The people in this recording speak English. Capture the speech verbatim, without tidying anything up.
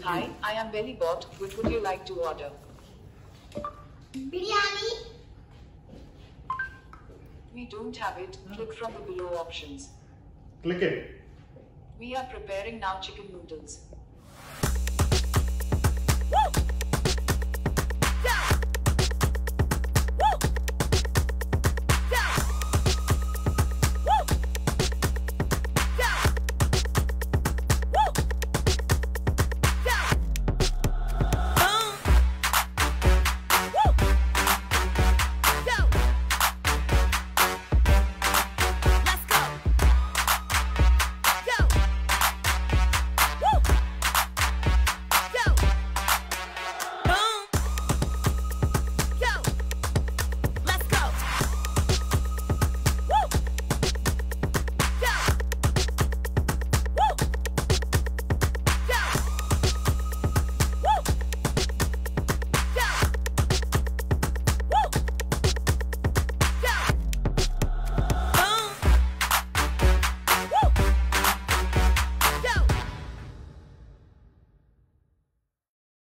Hi, I am Belly Bot. What would you like to order? Biryani. We don't have it. Click from the below options. Click it. We are preparing now chicken noodles. Woo!